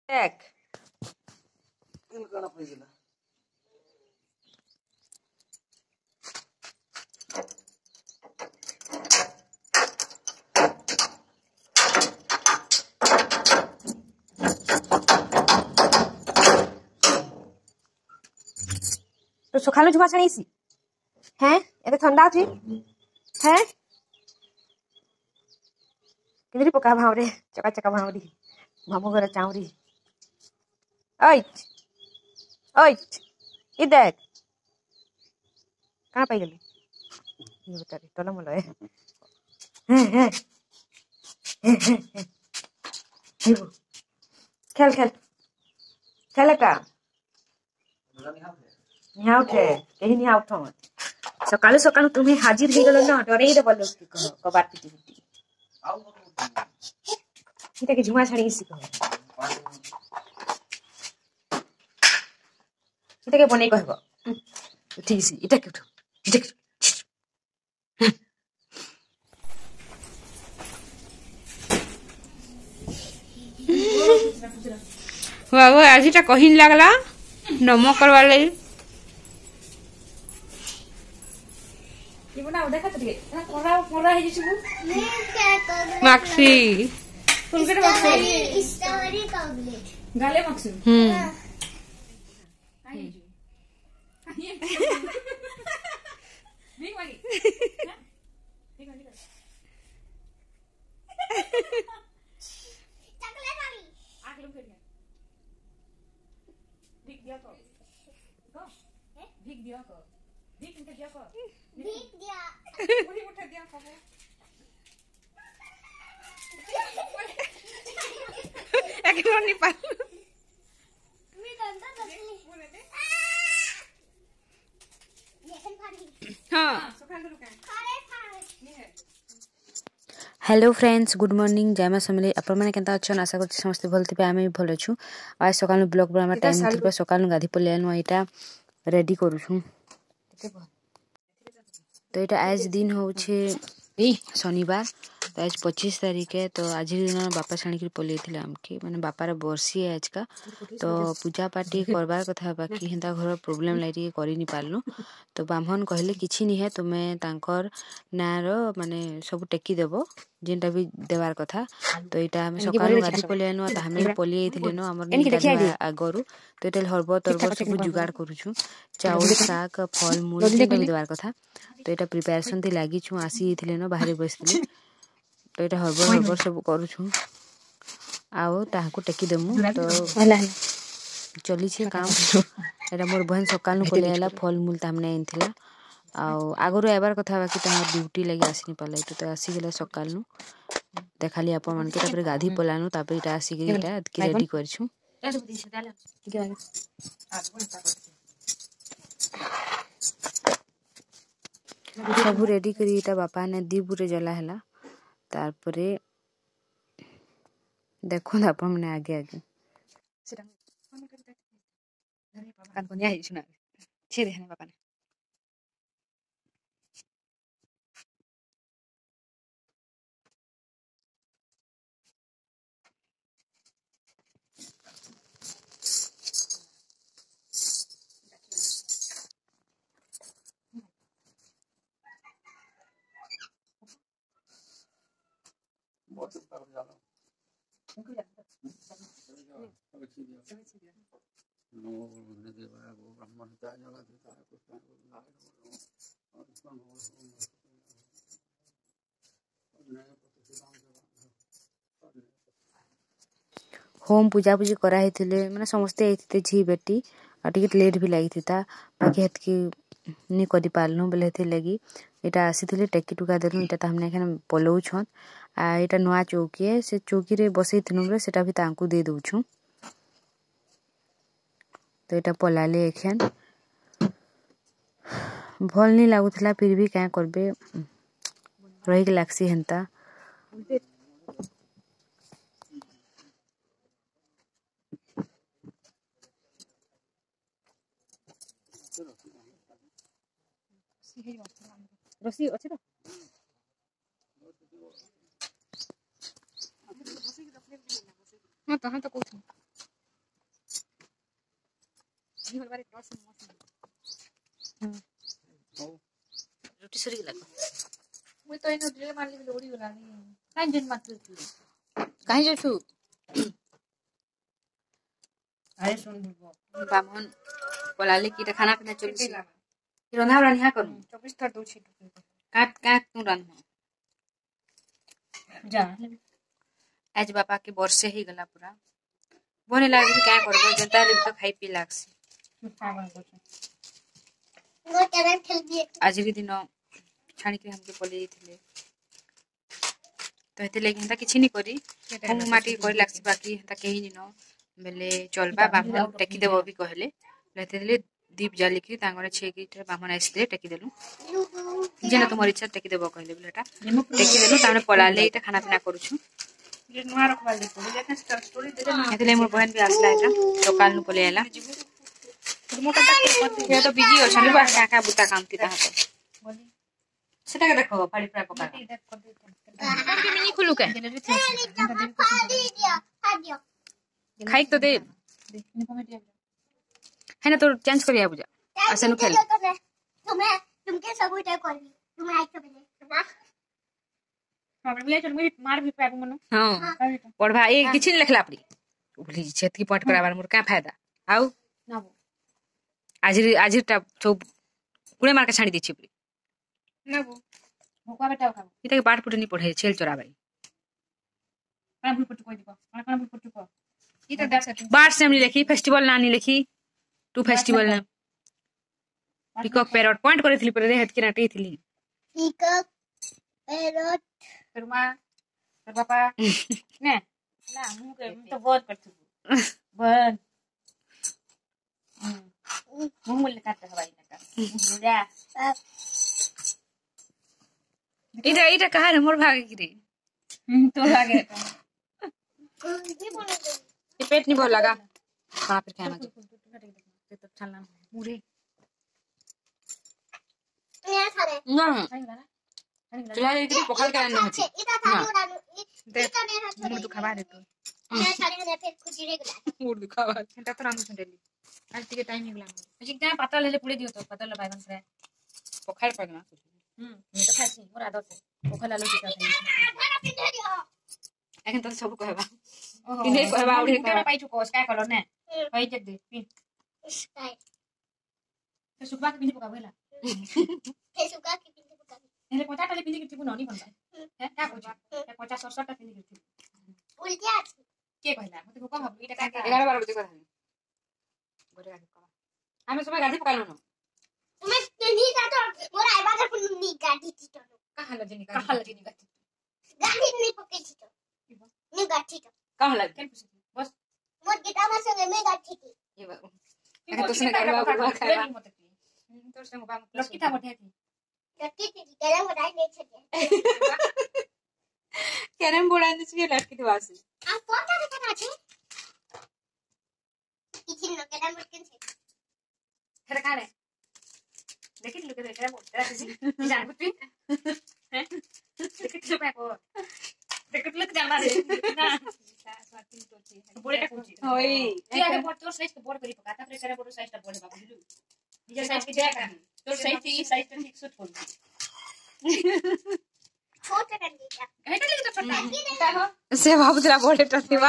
देख तो सकाळू झुमा छाणीसी हैं एबे ठंडा अछि हैं किंदरी पका भावरे चका चका भावरी मामू घर चाउरी ओइ ओइ ई देख कहां पाई गेली ये बता रे तोला मोला है खेल खेल खेल का निहा उठे कहीं निहा उठो सकाळू सकाळू तुम्हें हाजिर हो गलो ना डरे दे बोलो की कहो कबार पिटी पिटी इटा के झुमा छाड़ी सी कहो इटा के बने कहबो ठीक सी इटा के उठो इटा के बाबू आजीटा कहिन लागला नमो करवा ले ये बना देखा तो ये कोरा कोरा है जिसको माक्सी फुलगड़ माक्सी स्ट्रॉबेरी कॉम्प्लेट गाले माक्सी बिग वाली बिग वाली चॉकलेट वाली आग लो फिर भीग दिया को भीग दिया को भीग इनका दिया को भीग दिया पूरी उठा दिया को एक नहीं पा मैं दंता दसली बोले दे ये खन फाड़ी हां सुखाल रुका अरे फाड़ी नहीं है हेलो फ्रेंड्स गुड मॉर्निंग जय मां समले आपण माने केनता अछन आशा करछि समस्त भल थिबे आमे भी भल अछु आज सकाळ ब्लॉग पर टाइम थिबे सकाळ गाधी पले नो एटा रेडी करू छु तो एटा आज दिन होछे शनिवार तो आज 25 तारीख है तो आज दिन बापा छाणी के पले थिले हमके माने बापार बरसी है आज का तो पूजा पाठी करबार कथा बाकी हेंता घर प्रॉब्लम लाइरी करि नि पालनु तो ब्राह्मण कहले किछि नि है तुमे तांकर नार माने सब टेकी देबो जेंटा भी देवार कथा तो एटा हम सकाळ गाधी पले नो त हमें पले थिले नो हमर आगरु तो एटा हरबो तरबो सब जुगाड़ करू छु चाउल साग फल मूल जेंटा भी देवार कथा तो एटा प्रिपरेशन थी लागी छु आसी थिले नो बाहर बसले तो एटा हरबो सब करू छु आओ ताहाको टेकी देमु तो चली छे काम एटा मोर बहन सकाळ नु कोले हला फल मूल तामने आइनथिला आओ आगरो एबार कथा बाकी ताहा ड्यूटी लागि आसीनी पले तो आसी गेला सकाळ नु देखाली अपन मन के तापर गाधी पलानु तापर एटा आसी गेला एटा की रेडी कर छु सब रेडी करी एटा बापा ने दीपुरे जला हला तारपरे देखो ना अपन मने आगे आगे सेटा फोन करते धरे पापा कान कोनिया है सुना छे देहने पापा ने बहुत कर जाला उनको जाता नो ने देवा वो ब्राह्मण का जला देता है कुछ और इसका होम पूजा पूजी करा हेतिले माने समस्त एथिते छी बेटी आ टिके लेट भी लागि थिता बाकी हेत की नि करि पालनु बेले हेति लगी एटा आसीथिले टेकी टुका देनु एटा त हमने एखन पलौ छन आ एटा नवा चौकी है से चौकी रे बसै थिनु रे सेटा भी तांकू दे दउ छु तो एटा पलाले एखन भल नि लागुथला फिर भी का करबे रहि के लागसी हंता रसी अछि त हां तो कहू रोटी सरी गला मुई तो इनो ड्रिल मारली के दौड़ी गला नी काई जन मात्र तू कहीं जेठू अरे सुन बुबो बामन बोलाले कि खाना पीना चलसी रंधा बड़ा निहा करू 24 थर दो छी काट काट तू रंध जा आज बापा के वर्षे ही गला पूरा बने लागे भी क्या करबो जनता रे तो खाई पी लागसी वो कैरम खेल दिए आज भी दिन छाणी के हमके पले थे तो हेते लेकिन ता किछि नहीं करी हम माटी कर लागसी बाकी ता केही नहीं न बेले चलबा बामन टेकी देबो भी कहले लेते ले दीप जाली की तांगरे छे की बामन आइसले टेकी देलु जेना तुमर इच्छा टेकी देबो कहले बेटा टेकी देलु ताने पलाले इटा खाना पीना करूछु जे नुआ रखवा दे तो लेकिन स्टोरी दे ना हेते ले मोर बहन भी आसला इटा तो काल नु पले आला मोटा तक ये तो बिजी अछन बा का बुता काम ती ता तो बोली सेटा के देखो फाड़ी फ्राई पका देख कर दे के मिनी खुलु के डिलीवरी खा दिया खाई तो दे देखने को मिटिया है ना तो चेंज करिया बुझा ऐसे नु खेल तुम्हें तुमके सब उठे कर दी तुम्हें आज तो बने ना हां मिले चल मुई मार भी पाबो मनो हां पढ़वा ए किछि लिखला अपनी उबली छेत की पट कराबार मोर का फायदा आउ ना वो आज सब कुड़े मार के छाड़ी दी छिपरी ना वो भोका बेटा खाओ इता के पाठ पुट नहीं पढ़े छेल चोराबाई काना भूल पटु कोई दिको काना भूल पटु को ई तो दर से बार से हमने लिखी फेस्टिवल नानी लिखी टू फेस्टिवल ना पिकॉक पैरट पॉइंट करे थली पर रे हेत की नाटी थली पीकॉक पैरट तेरे मां तेरे पापा ने ना मुंह के तो बहुत करती बन मुंह मुल्ले काटते हवाई ना जा इटा कहा रे मोर भागे की रे तो आगे ये बोले ये पेट नहीं बहुत लगा कहां पर खाना तो चलना मुरे ये सारे ना सही वाला चला रे इतनी पकड़ के आने होती इता थानो डालो दे इता ने हाथ मुंह दुखावा दे तो ये सारे ने फिर खुजरे गला मूड दिखावा घंटा तो रांगू सुंडली आज के टाइम निकला मुझे क्या पता ले पुड़े दियो तो पता लगाय बन फ्राई पकड़ पड़ना मैं तो खासी मोर आदत है ओखला लो दिखा एखन तो सब कहबा ओहो इने कहबा उड़े केना पाई चुको काय कलर ने पाई जग दे पिन स्टाइल तो सुबह के पिन पका बेला फेसुका की पिंडी पका एले कोटा टले पिन के टिपु ननी बनबा है का कोचा का कोचा 67 टा पिन के टिपु उल्टिया के कहला मते को भाबू इटा का 11 12 बजे कथा गोरे गाड़ी करा हमें समय गाड़ी पकालो न तुम्हें नहीं जाता मोर आइबा कर नी गाड़ी थी तो कहां लजनी गाड़ी नहीं पकड़ी थी तो नहीं गाड़ी तो कहां लग केन पूछी बस मोर गिटार में संगे में गाड़ी थी ये बाबू एखन तो सुने गाड़ी बाबू खाएगा तो से बाबू लड़की था बैठे थी लड़की थी गला में डाल नहीं छके कैरम बोर्ड आने से लड़की थी वासी आ फोन का देखना छे किछि न केला मुश्किल छे फिर का रे देखिन लोग रे कैरम बोर्ड जान कुछ हैं देखिन लो पे को देखिन लोग जाना रे ना स्वाति तो छे बोले का कुछ होई ये आगे बोर्ड तो साइज तो बोर्ड करी पकाता फिर कैरम बोर्ड साइज ता बोर्ड बाबू दिलु निजे साइज के देखा तो साइज थी साइज तो ठीक से छोड़ छोटे कर दिया है तो लेकिन तो छोटा हो से बाबू तेरा बोले टथीवा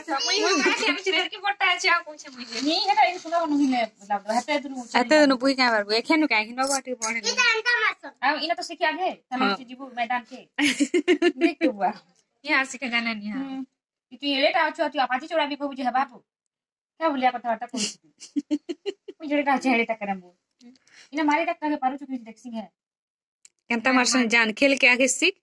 नहीं है तो सुना नहीं ले मतलब हते दुनु एते न पुई का बाबू एखन का कि नगो आटी पढ़े इता अंका मासो आ इना तो सिखिया गे तने जीबू मैदान के देख तो बुआ यहाँ सीखे जाना नहीं हां तू ये लेट आछो तू अपाची चोरा भी कहू जे है बाबू क्या बोलिया कथा वार्ता कोई कोई जड़े का छेड़े तक करम इना मारे तक के पारू चुकी देख सिंह है केनता मारसन जान खेल के आगे सीख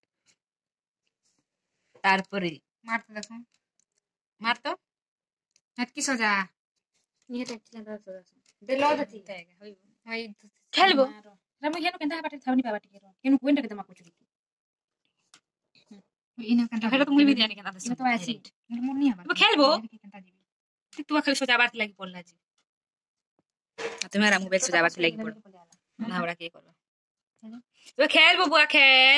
तारपरे मार तो देखो मार तो हट की सजा ये तो चला सजा दे लो दती होई खेलबो रमो हेनु केनता बाटे थावनी पाबाटी के हेनु कोइन के दमा कुछ इना कंटा हेलो तो मुई भी जाने केना इना तो ऐसी मोर नहीं हवा खेलबो कंटा जीबी तू खाली सजाबात लागी पड़ला जी तुम्हारा मोबाइल सजाबात लागी पड़ ना हमरा के करबा तो खेल बबुआ खेल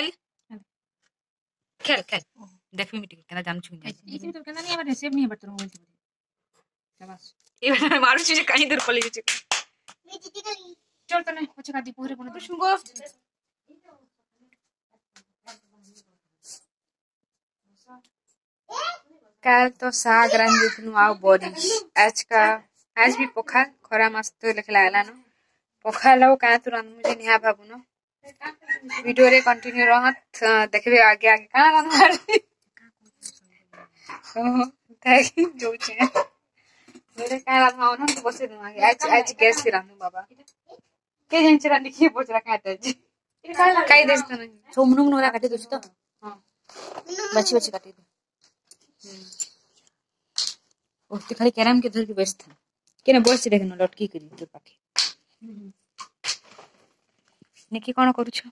खेल खेल देखबी मिटी केना जान छु इसी तो केना नहीं हवा सेव नहीं हवा तो मोबाइल से ये बेटा मारू चीज कहीं दूर पड़ी चुकी मैं जीती गई। चल तो नहीं कुछ का दी पूरे बने सुंगो काल तो साग रांध देथनु आ बोरी आज भी पोखा खरा मास तो लेखला आला न पोखा लो का तुरंत मुझे निहा बाबू न वीडियो रे कंटिन्यू रहत देखबे आगे आगे का रांध मारे ताकि जो छे मेरे का रांध मावन तो बसे दे आगे आज गैस से रांधू बाबा के जन से रांध की पोचरा काटे जी काई देस त नहीं सोमनुम नोरा काटे दोसी तो हां बची बची काटे दे ओ ते खाली कैरम के धर के व्यस्त था केना बस देखन लटकी करी तो पाखे निकी कोन करू छ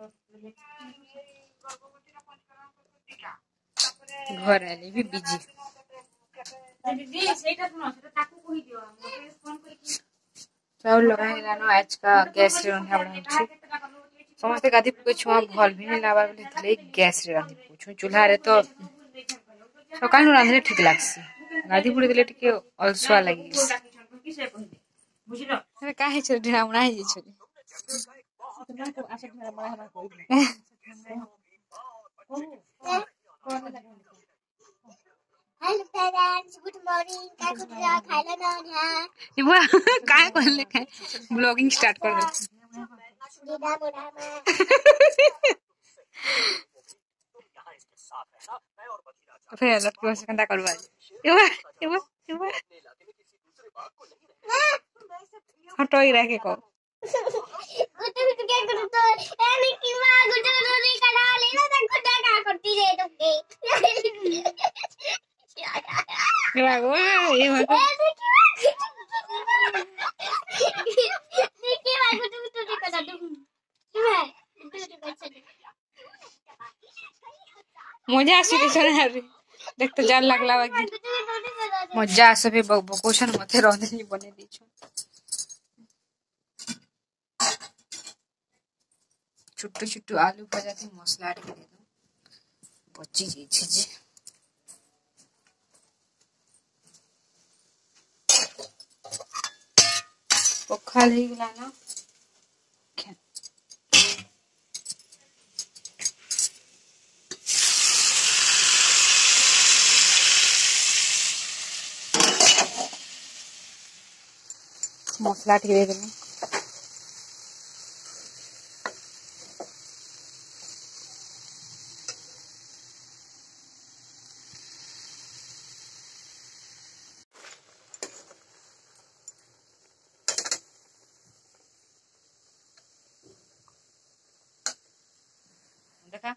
घर आले भी बिजी दीदी सेटा सुनो सेटा ताकू कहि दियो मोटे फोन करके चाउल लगाइला न आज का गैस रे रंधा बना छी समस्त गादी पुके छुआ भल भी नहीं लावा बोले तले गैस रे रांधि पूछो चूल्हा रे तो सकाळ रांधले ठीक लागसी गादी पुड़े दिले टिके अलसुआ लागि किसे कहि बुझिलो अरे काहे छ ढिना उना ही छ तुमको आशा मेरा बड़ा हमारा कोई हेलो पेरेंट्स, गुड मॉर्निंग। काय कुठला खायला ना ह्या इबा काय करले काय ब्लॉगिंग स्टार्ट कर दे दीदा बोला मा फिर लटके बस कंदा करवा इबा इबा इबा हटोई रखे को गुटे गुटे क्या करू तो एने की मां गुटे गुटे करा लेना तो गुटे का करती रे तुमके इबा वो इबा देखिए मां गुटे गुटे करा तुम गुटे गुटे कर मजा आसी के सर रे देख तो जान लागला बाकी मजा आसे बकोशन मथे रहने बने दी छु छुट्टू छुट्टू आलू भजा थी मसला आट के दे दो बच्ची जी छी जी पखाल ही गला ना मसला ठीक दे देनी देखा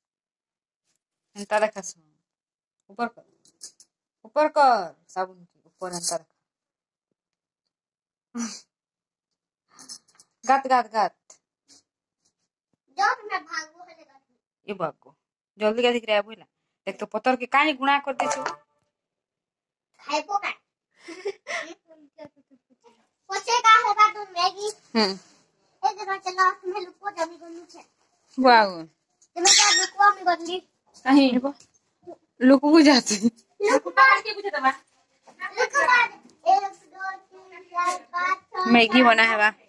अंता देखा ऊपर कर साबुन के ऊपर अंता रखा गात जब मैं भागू हले गाती ये भागो जल्दी का दिख रहा है बोला देख तो पत्थर के काहे गुणा कर दे छो खाए पोका पोछे का होगा तो मैगी एक जगह चला मैं लुको जमी गनु छे वाओ तुम्हें क्या लुको में गंदी कहीं लोग को जाते लुको बाहर के पूछे दबा लुको बाद 1 2 3 4 5 6 मैगी बना है बा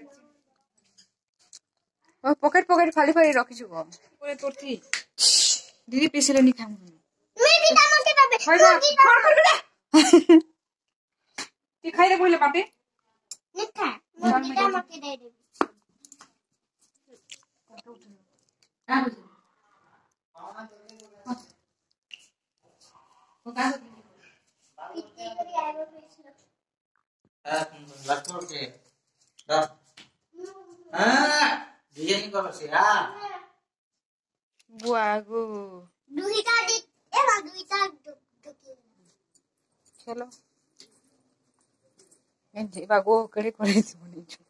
ओ पॉकेट खाली रखी छु पूरे तोरती दीदी पीसले नहीं खाऊ मैं भी दामन के तबे होय बा ती खाई दे पहले बापे निखा मैं भी दामन के दे दे इतनी करी आए वो Laskor ke? Dah. Dia ni kalau siap. बुआगो दुहिता दे ए मा दुहिता चलो एंजे बागो करे करे बनी छु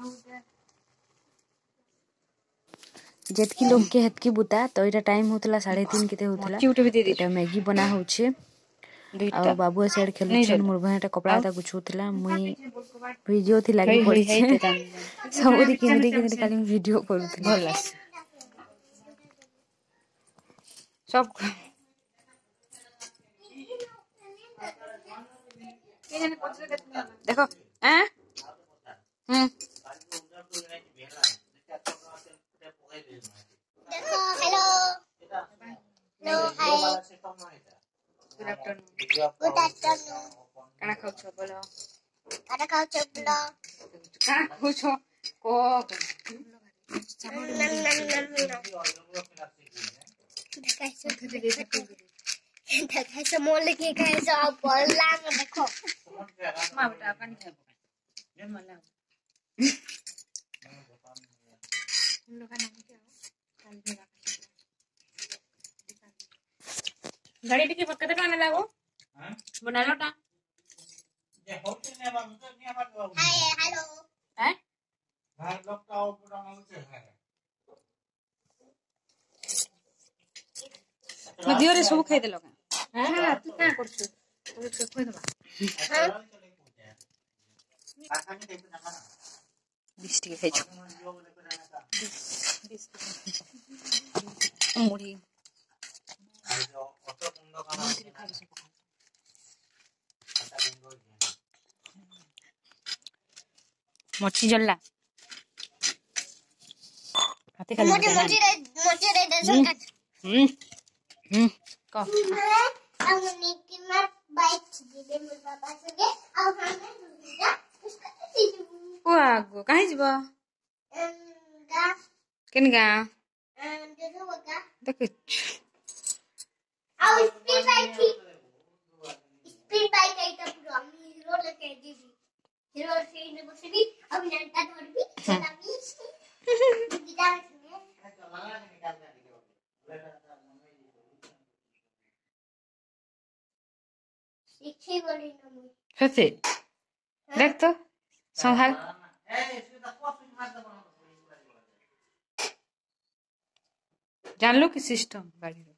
जेतकी लोग के हेतकी बुता तो इटा टाइम होतला 3:30 केते होतला क्यूट भी दे दे एटा मैगी बना होछे आ बाबू साइड खेलु छन मोर भएटा कपड़ा ता गुछुतला मुई वीडियो थी लागी पड़ी छे सब देखि खाली वीडियो करूथि भल सब देखो हैं देखो hello no hi good afternoon good afternoon काना खाऊ छो बोलो अरे खाओ चपलो काना खाऊ छो को कैसे मोल के कैसे आप बोलला देखो मां बेटा पानी खाओ जन मल्ला हम लोग का नाम क्या हो गाड़ी टिके पक्का तो खाने लागो बना लो टा ये होते ने बाबू तो नहीं बात बाबू हाय हेलो हैं भाई लोग का पूरा होते है दियो रे सब खाई देलो हां तू का करछु तो खोई दबा काका ने देखो ना 20 टिके खाई छो मुड़ी ऑटो कुंडो का मोची जल्ला खाते खाली मोटी रे दर्शन का को हमने की मैं बाइक दीदे मेरे पापा से के अब हमने दूसरा उसका दीदू ओ आगो काहे जबो गा केन गा देखो बका देख आओ स्पीड बाइक आई तो पूरा हम हीरो लेके दीदी हीरो से ने बसली अब नंटा तोड़ भी चला भी गिटार में सीखी बोली ना मुझे फसे देख तो संभाल जान लो कि सिस्टम गाड़ी रो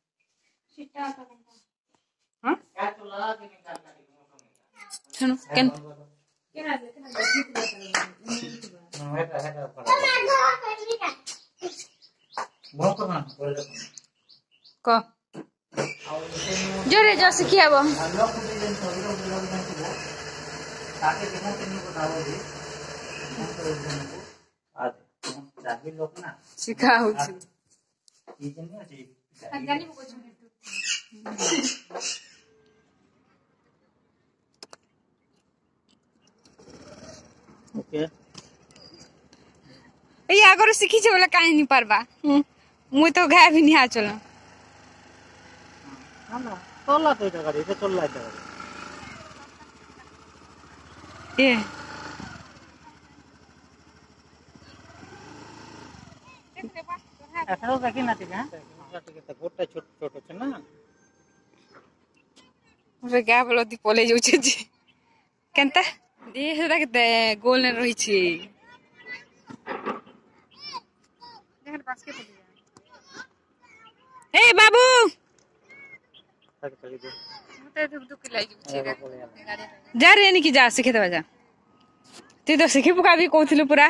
हां सुनो केन को जोरे जो सिखियाबो सिखा होछि ओके ए आगर सिखी छे बोले काहे नहीं पारबा मुई तो गाय भी नहीं आ चलो ना चलला तो এটা গাড়ি এটা চললা এটা গাড়ি ए এখনো দেখি না ঠিক হ্যাঁ ঠিক আছে গোটটা ছোট ছোট আছে না रे गाय बोलो दी पोले जाउ छे जी केनता दे हेरा के गोल ने रही छी ए बाबू चली दे मते दुक लाई जाउ छी जा रे नहीं की जा सिखे दबा जा तू तो सिखी पुका भी कहथिलु पूरा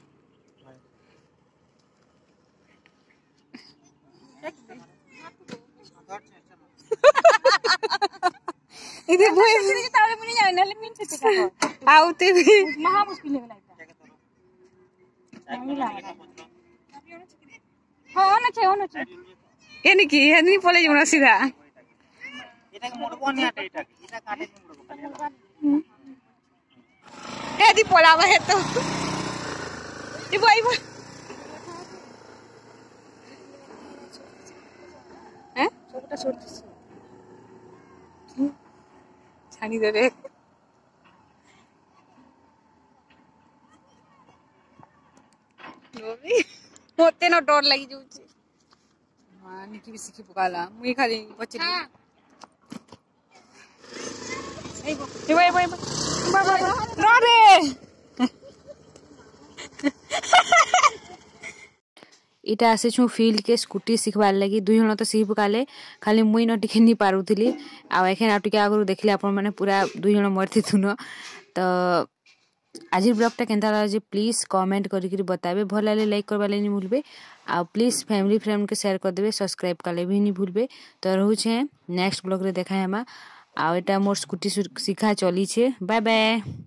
इधर भोई ताले मुनी जाने ले मिन से का आउते भी महा मुश्किल है लाइफ हां ना छे ये नहीं की ये नहीं पोले जुना सीधा এটা মোড়বো না এটা কাটে মোড়বো ए दी पोलावा है तो ये भाई हैं सबटा छोड़ दिस छानी दे रे लोभी होते ना डर लगी जाउची हां निकी भी सिखी पकाला मुई खाली पचली ए भाई बाबा रो रे इटा आसे छु फील्ड के स्कूटी सिखबार लगी दुई जण तो सिख पकाले खाली मुई न टिके नहीं पारुथिली आ एखन आ टिके आगु देखले अपन माने पूरा दुई जण मरथि थुन तो आज ब्लॉगटा केनता जे प्लीज कमेंट करिक बताबे भल लागे लाइक करबा ले नहीं भूलबे आ प्लीज फैमिली फ्रेंड के शेयर कर देबे सब्सक्राइब करले भी नहीं भूलबे तो रहू छे नेक्स्ट ब्लॉग रे देखा है हम आ एटा मोर स्कूटी शिखा चली छे। Bye bye.